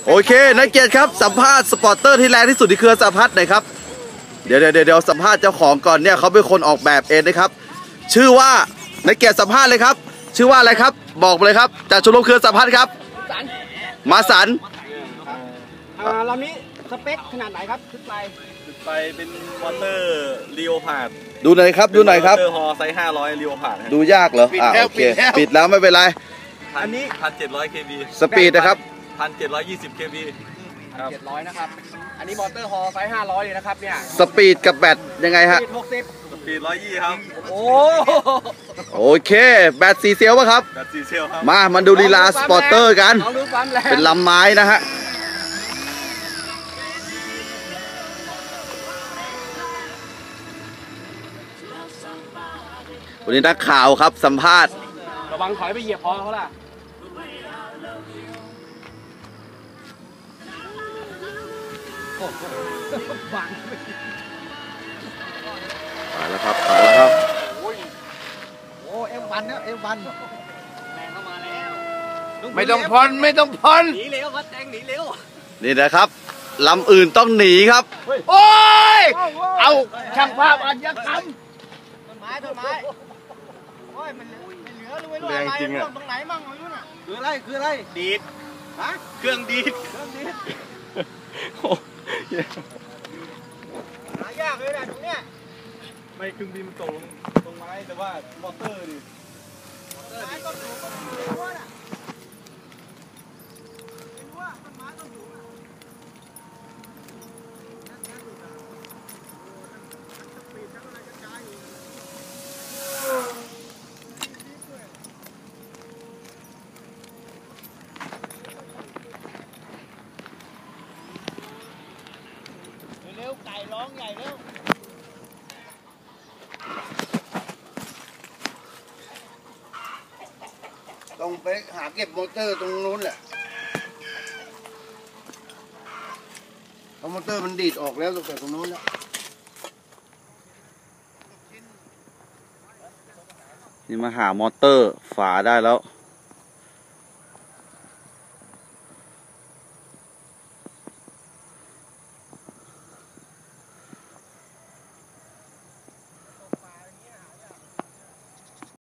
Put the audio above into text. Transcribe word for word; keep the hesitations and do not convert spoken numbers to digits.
โอเคนักเกียรติครับสัมภาษณ์สปอร์ตเตอร์ที่แรงที่สุดที่เครือสหพัฒน์หน่อยครับเดี๋ยวเดี๋ยวเดี๋ยวสัมภาษณ์เจ้าของก่อนเนี่ยเขาเป็นคนออกแบบเองนะครับชื่อว่านักเกียรติสัมภาษณ์เลยครับชื่อว่าอะไรครับบอกเลยครับจากชมรมเครือสหพัฒน์ครับมาสันลำนี้สเปคขนาดไหนครับขึ้นไปขึ้นไปเป็นมอเตอร์ลีโอพาร์ดดูหน่อยครับดูหน่อยครับมอเตอร์ฮอไซส์ห้าร้อยลีโอพาร์ดดูยากเหรออ่าโอเคปิดแล้วไม่เป็นไรอันนี้พันเจ็ดร้อยเคบีสปีดนะครับพันเจ็ดร้อยยี่สิบเคบีเจ็ดร้อยนะครับอันนี้มอเตอร์ฮอไซส์ห้าร้อยเลยนะครับเนี่ยสปีดกับแบตยังไงฮะหกสิบสปีดร้อยยี่ครับโอ้โอเคแบตสี่เซลล์ป่ะครับแบตสี่เซลล์ครับมามันดูลีลาสปอร์เตอร์กันเป็นลำไม้นะฮะวันนี้นักข่าวครับสัมภาษณ์ระวังถอยไปเหยียบคอเขาล่ะไปแล้วครับไปแล้วครับโอ้เอ็มวันเนี่ยเอ็มวันแรงเข้ามาแล้วไม่ต้องพอนไม่ต้องพอนหนีเร็วครับแจงหนีเร็วนี่นะครับลำอื่นต้องหนีครับโอ้ยเอาช่างภาพอาชญากรรมต้นไม้ต้นไม้โอ้ยมันเหลือรู้ไหมอะไรตรงไหนมั่งไม่รู้น่ะคืออะไรคืออะไรดีดฮะเครื่องดีดเครื่องดีดหายากเลยนะตรงเนี้ยไม่เครื่องบินตกตรงไม้แต่ว่ามอเตอร์ดิมอเตอร์ดิต้นสูงต้นสูงรั้วน่ะเป็นรั้วต้นไม้ต้นสูงน่ะเร็วไก่ร้องใหญ่เร็วต้องไปหาเก็บมอเตอร์ตรงนู้นแหละเพราะมอเตอร์มันดีดออกแล้วตั้งแต่ตรงนู้นแล้วนี่มาหามอเตอร์ฝาได้แล้ว